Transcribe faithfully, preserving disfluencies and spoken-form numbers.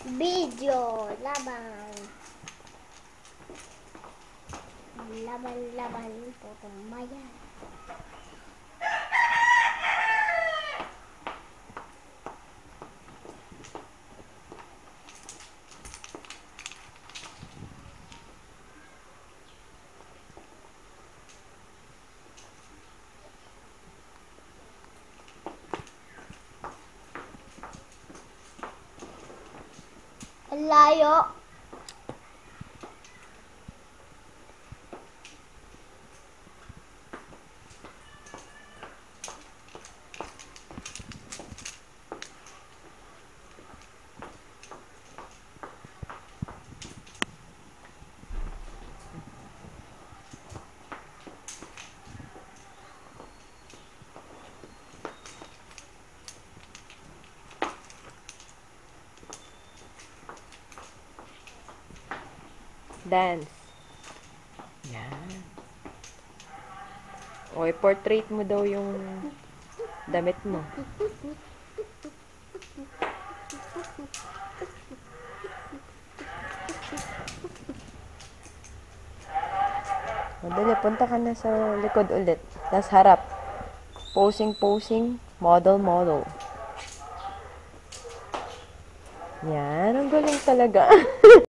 Video, laban. Laban-laban, putong maya. Ang layo. Dance. Yan. O, i-portrait mo daw yung damit mo. O, dali, punta ka na sa likod ulit. Tapos harap. Posing, posing. Model, model. Yan, ang galing talaga.